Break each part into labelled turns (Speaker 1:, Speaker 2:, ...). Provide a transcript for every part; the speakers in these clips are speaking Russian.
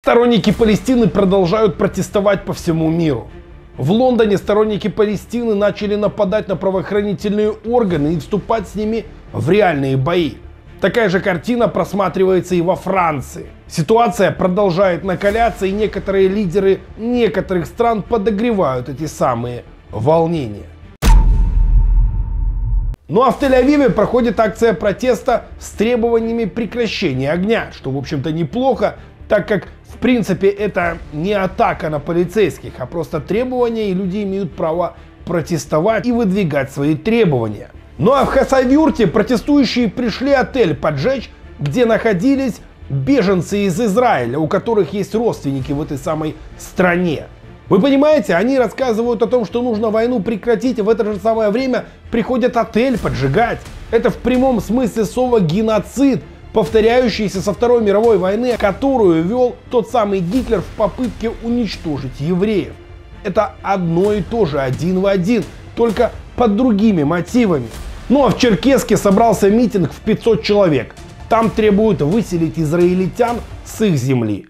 Speaker 1: Сторонники Палестины продолжают протестовать по всему миру. В Лондоне сторонники Палестины начали нападать на правоохранительные органы и вступать с ними в реальные бои. Такая же картина просматривается и во Франции. Ситуация продолжает накаляться, и некоторые лидеры некоторых стран подогревают эти самые волнения. Ну а в Тель-Авиве проходит акция протеста с требованиями прекращения огня, что в общем-то неплохо, так как в принципе это не атака на полицейских, а просто требования, и люди имеют право протестовать и выдвигать свои требования. Ну а в Хасавюрте протестующие пришли отель поджечь, где находились беженцы из Израиля, у которых есть родственники в этой самой стране. Вы понимаете, они рассказывают о том, что нужно войну прекратить, и в это же самое время приходят отель поджигать. Это в прямом смысле слова геноцид, повторяющийся со Второй мировой войны, которую вел тот самый Гитлер в попытке уничтожить евреев. Это одно и то же, один в один, только под другими мотивами. Ну а в Черкесске собрался митинг в 500 человек. Там требуют выселить израильтян с их земли.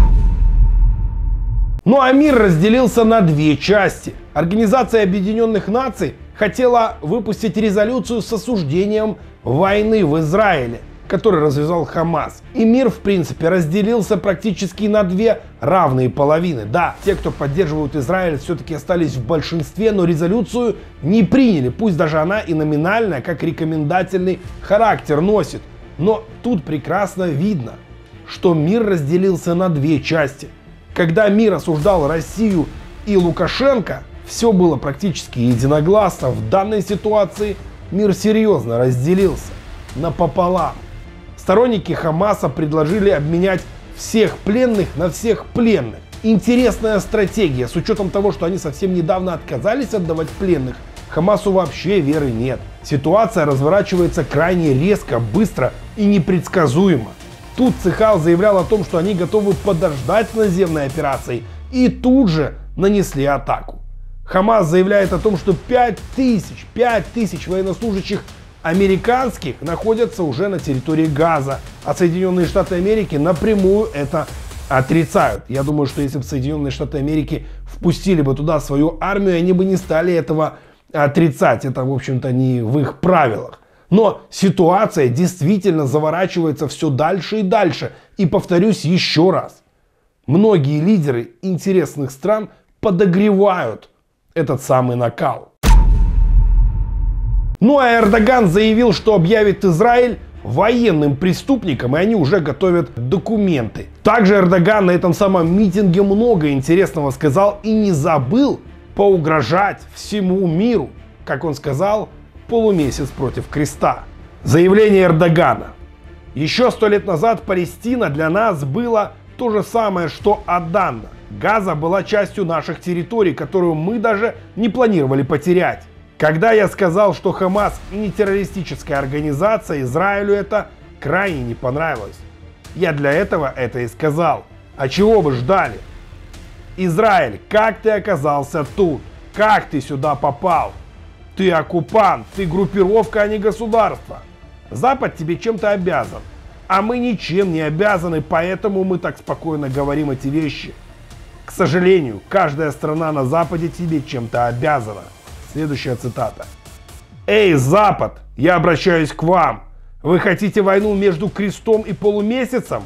Speaker 1: Ну а мир разделился на две части. Организация Объединенных Наций хотела выпустить резолюцию с осуждением войны в Израиле, который развязал Хамас. И мир, в принципе, разделился практически на две равные половины. Да, те, кто поддерживают Израиль, все-таки остались в большинстве, но резолюцию не приняли. Пусть даже она и номинальная, как рекомендательный характер носит. Но тут прекрасно видно, что мир разделился на две части. Когда мир осуждал Россию и Лукашенко, все было практически единогласно. В данной ситуации мир серьезно разделился напополам. Сторонники Хамаса предложили обменять всех пленных на всех пленных. Интересная стратегия, с учетом того, что они совсем недавно отказались отдавать пленных. Хамасу вообще веры нет. Ситуация разворачивается крайне резко, быстро и непредсказуемо. Тут Цихал заявлял о том, что они готовы подождать с наземной операцией, и тут же нанесли атаку. Хамас заявляет о том, что 5000 военнослужащих американских находятся уже на территории Газа, а Соединенные Штаты Америки напрямую это отрицают. Я думаю, что если бы Соединенные Штаты Америки впустили бы туда свою армию, они бы не стали этого отрицать. Это, в общем-то, не в их правилах. Но ситуация действительно заворачивается все дальше и дальше. И повторюсь еще раз. Многие лидеры интересных стран подогревают этот самый накал. Ну а Эрдоган заявил, что объявит Израиль военным преступником, и они уже готовят документы. Также Эрдоган на этом самом митинге много интересного сказал и не забыл поугрожать всему миру, как он сказал, полумесяц против креста. Заявление Эрдогана. Еще 100 лет назад Палестина для нас была то же самое, что Адана. Газа была частью наших территорий, которую мы даже не планировали потерять. Когда я сказал, что Хамас не террористическая организация, Израилю это крайне не понравилось. Я для этого это и сказал. А чего вы ждали? Израиль, как ты оказался тут? Как ты сюда попал? Ты оккупант, ты группировка, а не государство. Запад тебе чем-то обязан, а мы ничем не обязаны, поэтому мы так спокойно говорим эти вещи. К сожалению, каждая страна на Западе тебе чем-то обязана. Следующая цитата. Эй, Запад, я обращаюсь к вам. Вы хотите войну между крестом и полумесяцем?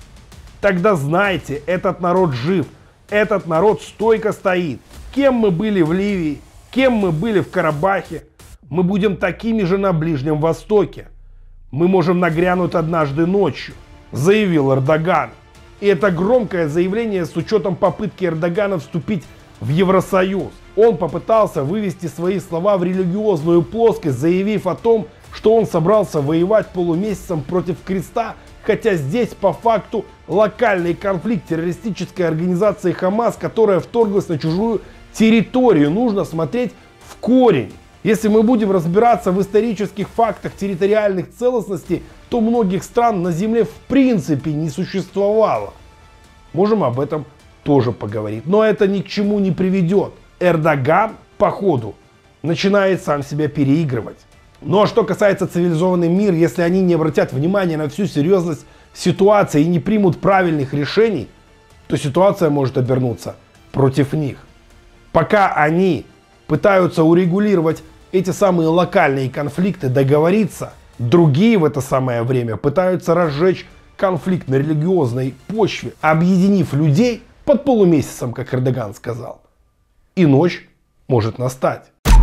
Speaker 1: Тогда знайте, этот народ жив, этот народ стойко стоит. Кем мы были в Ливии? Кем мы были в Карабахе, мы будем такими же на Ближнем Востоке. Мы можем нагрянуть однажды ночью, заявил Эрдоган. И это громкое заявление с учетом попытки Эрдогана вступить в Евросоюз. Он попытался вывести свои слова в религиозную плоскость, заявив о том, что он собрался воевать полумесяцем против креста, хотя здесь по факту локальный конфликт террористической организации Хамас, которая вторглась на чужую территорию. Нужно смотреть в корень. Если мы будем разбираться в исторических фактах территориальных целостностей, то многих стран на Земле в принципе не существовало. Можем об этом тоже поговорить. Но это ни к чему не приведет. Эрдоган, по ходу, начинает сам себя переигрывать. Ну а что касается цивилизованный мир, если они не обратят внимания на всю серьезность ситуации и не примут правильных решений, то ситуация может обернуться против них. Пока они пытаются урегулировать эти самые локальные конфликты, договориться, другие в это самое время пытаются разжечь конфликт на религиозной почве, объединив людей под полумесяцем, как Эрдоган сказал. И ночь может настать.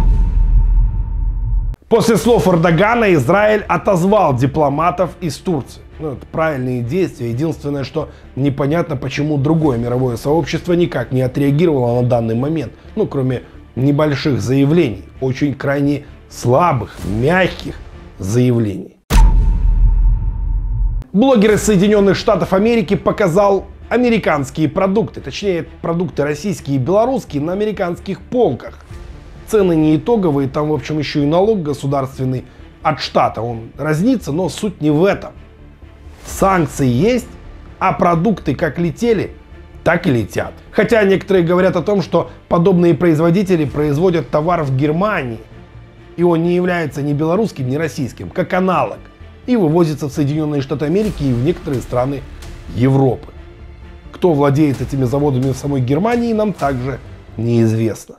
Speaker 1: После слов Эрдогана Израиль отозвал дипломатов из Турции. Это правильные действия. Единственное, что непонятно, почему другое мировое сообщество никак не отреагировало на данный момент. Кроме небольших заявлений, очень крайне слабых, мягких заявлений. Блогер из Соединенных Штатов Америки показал американские продукты, точнее продукты российские и белорусские на американских полках. Цены не итоговые, там в общем еще и налог государственный от штата, он разнится, но суть не в этом. Санкции есть, а продукты как летели, так и летят. Хотя некоторые говорят о том, что подобные производители производят товар в Германии, и он не является ни белорусским, ни российским, как аналог, и вывозится в Соединенные Штаты Америки и в некоторые страны Европы. Кто владеет этими заводами в самой Германии, нам также неизвестно.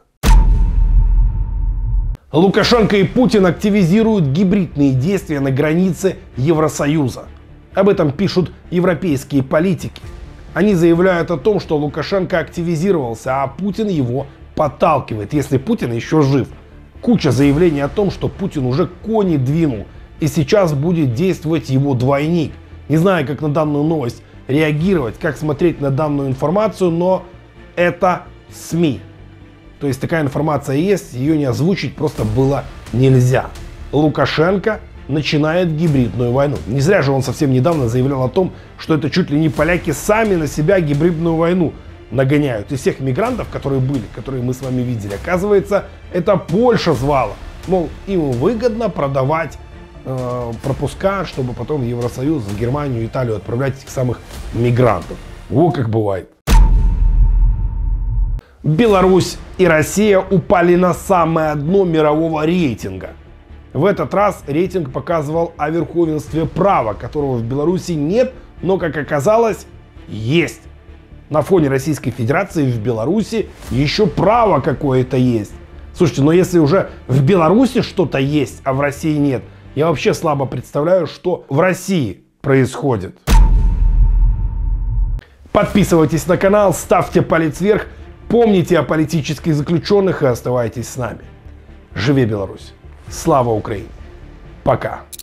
Speaker 1: Лукашенко и Путин активизируют гибридные действия на границе Евросоюза. Об этом пишут европейские политики. Они заявляют о том, что Лукашенко активизировался, а Путин его подталкивает, если Путин еще жив. Куча заявлений о том, что Путин уже кони двинул, и сейчас будет действовать его двойник. Не знаю, как на данную новость реагировать, как смотреть на данную информацию, но это СМИ. То есть такая информация есть, ее не озвучить просто было нельзя. Лукашенко начинает гибридную войну. Не зря же он совсем недавно заявлял о том, что это чуть ли не поляки сами на себя гибридную войну нагоняют. Из всех мигрантов, которые были, которые мы с вами видели, оказывается, это Польша звала. Мол, им выгодно продавать пропуска, чтобы потом в Евросоюз, в Германию, Италию отправлять этих самых мигрантов. О, как бывает. Беларусь и Россия упали на самое дно мирового рейтинга. В этот раз рейтинг показывал о верховенстве права, которого в Беларуси нет, но, как оказалось, есть. На фоне Российской Федерации в Беларуси еще право какое-то есть. Слушайте, но если уже в Беларуси что-то есть, а в России нет, я вообще слабо представляю, что в России происходит. Подписывайтесь на канал, ставьте палец вверх, помните о политических заключенных и оставайтесь с нами. Живи Беларусь! Слава Украине! Пока!